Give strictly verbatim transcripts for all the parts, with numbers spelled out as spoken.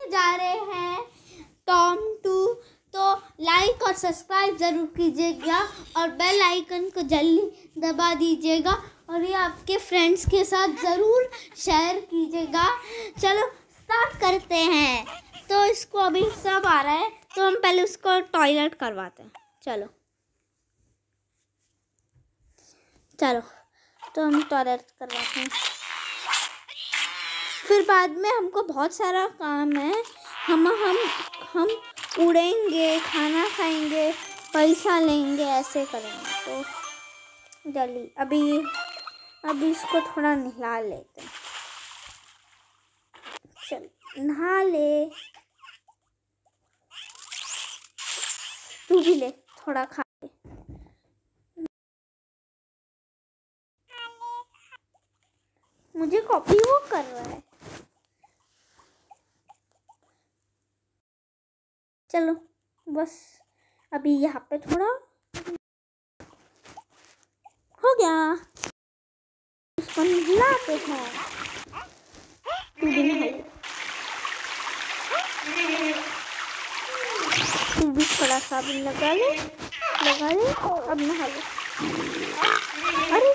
जा रहे हैं टॉम टू, तो लाइक और सब्सक्राइब ज़रूर कीजिएगा और बेल आइकन को जल्दी दबा दीजिएगा और ये आपके फ्रेंड्स के साथ ज़रूर शेयर कीजिएगा। चलो स्टार्ट करते हैं। तो इसको अभी सब आ रहा है, तो हम पहले उसको टॉयलेट करवाते हैं। चलो चलो तो हम टॉयलेट करवाते हैं, फिर बाद में हमको बहुत सारा काम है। हम हम हम उड़ेंगे, खाना खाएंगे, पैसा लेंगे, ऐसे करेंगे। तो जल्दी अभी अभी इसको थोड़ा नहला लेते हैं। चल नहा ले, तू भी ले, थोड़ा खा ले। मुझे कॉपी वो कर रहा है। चलो बस अभी यहाँ पे थोड़ा हो गया, इसको नहलाते हैं। तू भी नहा ले, तू भी थोड़ा साबुन लगा ले लगा ले अब नहा ले। अरे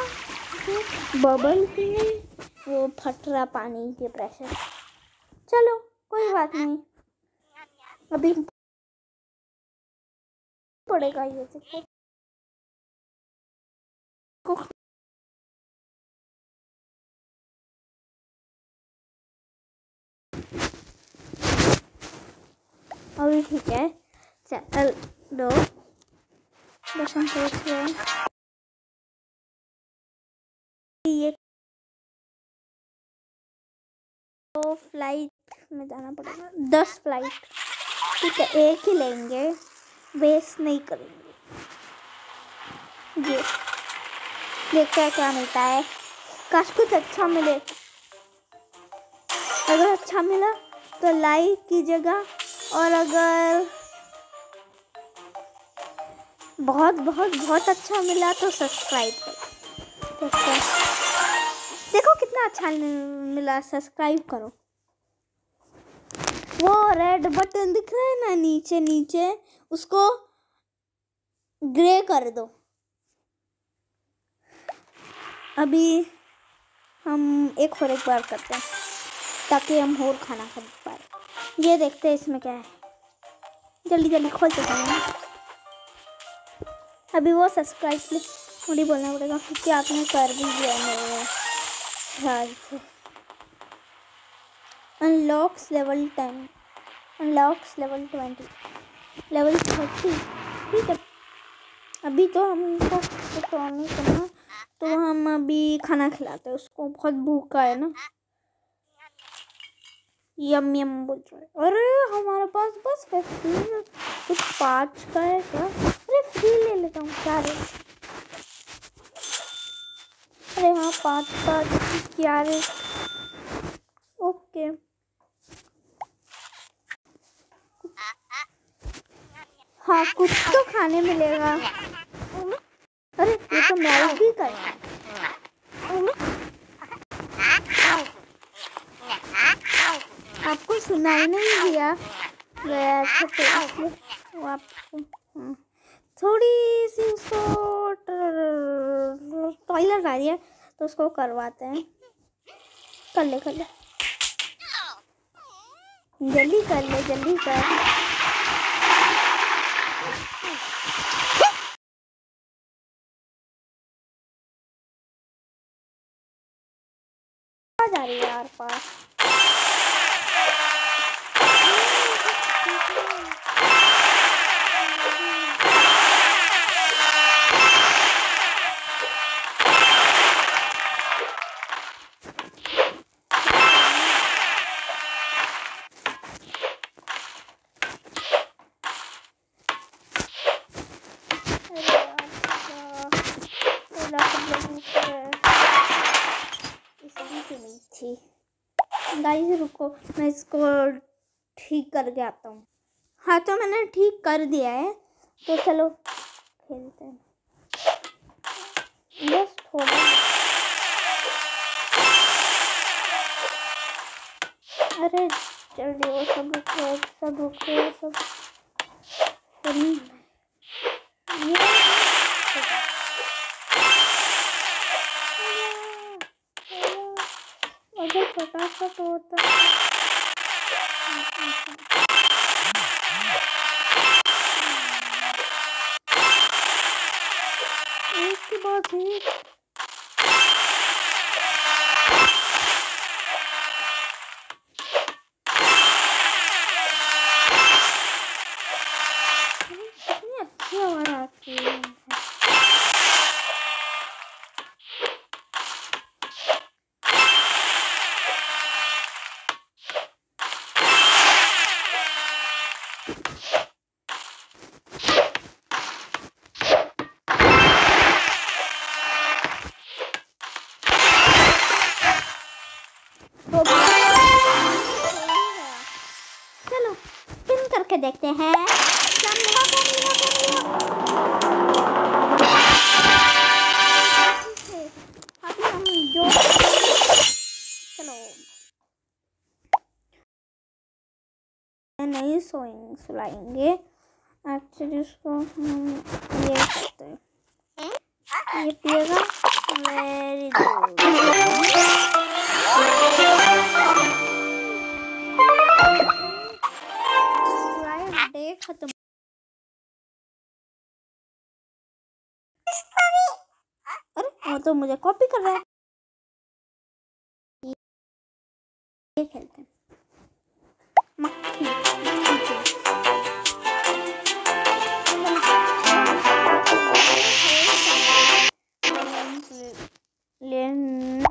बबल की वो फट रहा पानी के प्रेशर। चलो कोई बात नहीं, अभी पड़ेगा ये देखो। अभी ठीक है, चल दो बस हम सोच रहे हैं ये तो फ्लाइट में जाना पड़ेगा। दस फ्लाइट ठीक है, एक ही लेंगे, वेस्ट नहीं करेंगे। ये देखते हैं क्या मिलता है, काश कुछ अच्छा मिले। अगर अच्छा मिला तो लाइक कीजिएगा और अगर बहुत बहुत बहुत अच्छा मिला तो सब्सक्राइब करो। देखो कितना अच्छा मिला, सब्सक्राइब करो। वो रेड बटन दिख रहा है ना नीचे नीचे, उसको ग्रे कर दो। अभी हम एक और एक बार करते हैं ताकि हम और खाना खा पाए। ये देखते हैं इसमें क्या है, जल्दी जल्दी खोलते हैं। अभी वो सब्सक्राइब थोड़ी बोलना पड़ेगा क्योंकि आपने कर भी दिया मेरे ख्याल से। Unlocks level ten, unlocks level twenty, level thirty. ठीक है, अभी तो हमको कुछ और नहीं करना, तो हम अभी खाना खिलाते हैं उसको, बहुत भूखा है ना। यम यम बोल रहा है। अरे हमारे पास बस फिफ्टीन कुछ पाँच का है क्या? अरे फ्री ले लेता हूँ क्या रे। अरे हाँ पाँच का क्या रे। ओके हाँ कुछ तो खाने मिलेगा। अरे ये तो मैं भी कर आपको सुनाई नहीं दिया गया था तो इसलिए वो आपको थोड़ी सी उसको टॉयलेट आ रही है तो उसको करवाते हैं। कर ले कर ले जल्दी कर ले जल्दी कर। आ जा रही है यार पास। गाइस रुको मैं इसको ठीक करके आता हूँ। हाँ तो मैंने ठीक कर दिया है, तो चलो खेलते हैं बस थोड़ा। अरे जल्दी वो सब रुको, सब रुको, सब सभी ये अगर फटाफट होता एक के बाद एक कितनी अच्छी आवाज आती है। चलो स्पिन करके देखते हैं। अभी हम जो चलो नहीं सोएंगे सुलाएंगे। एक्चुअली इसको हम ये करते हैं, ये पिएगा। Very good. डे खत्म। अरे वो तो मुझे कॉपी कर रहा है। ये खेलते हैं मक्खी लेन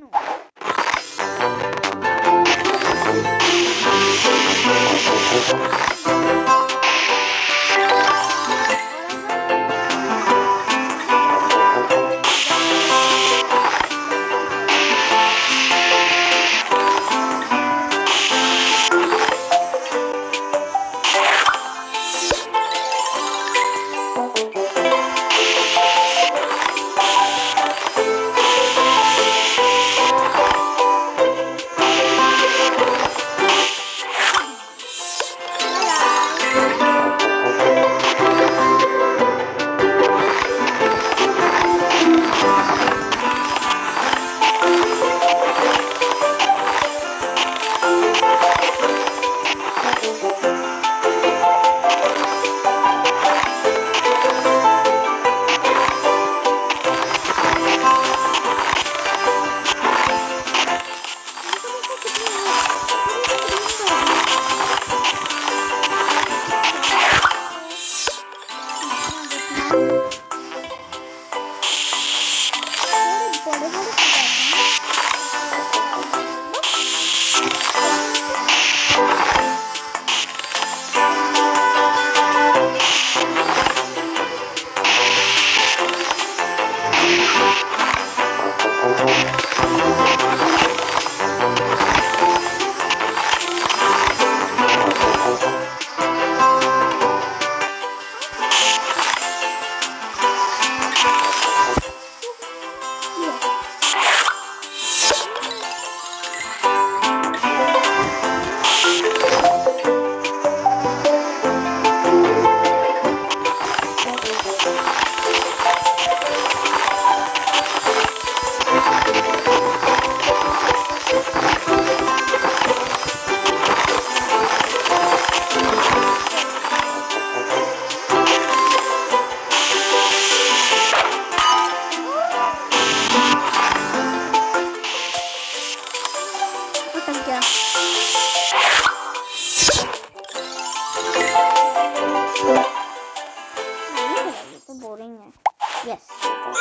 यस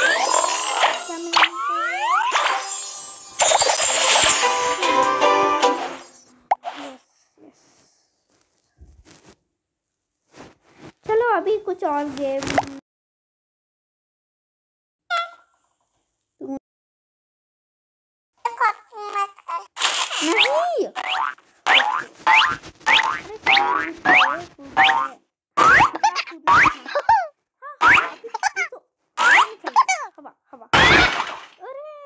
चलो अभी कुछ और गेम नहीं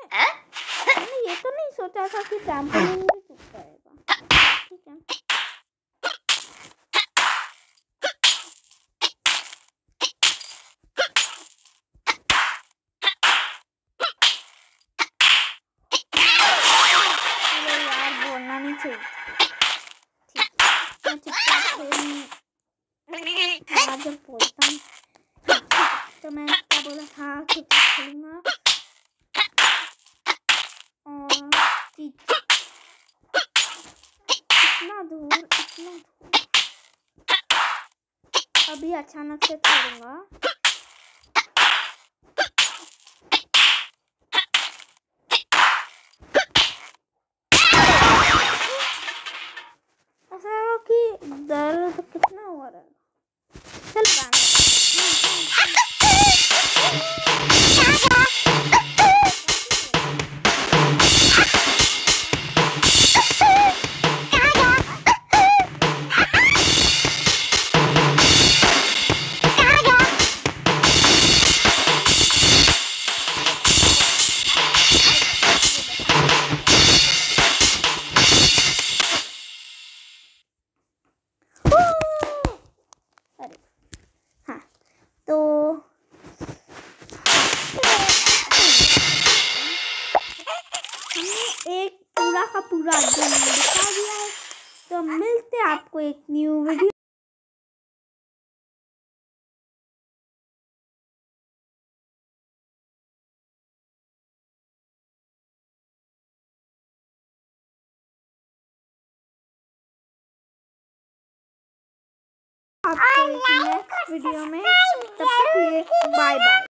सोचा था कि ट्रैम्पोलिन भी टूट जाएगा। ठीक है से ठीक है, मैं चुपचाप खेलूंगा जब बोलता हूँ। तो मैं क्या बोला था, चुपचाप खेलूंगा और इतना दूर इतना दूर अभी अचानक से खेलूंगा। ऐसा कि दर्द कितना हो रहा है। चल हाँ, तो हमने एक पूरा का पूरा दिन दिखा दिया है। तो मिलते हैं आपको एक न्यू वीडियो। आपको एक नेक्स्ट वीडियो में, तब तक के लिए बाय बाय।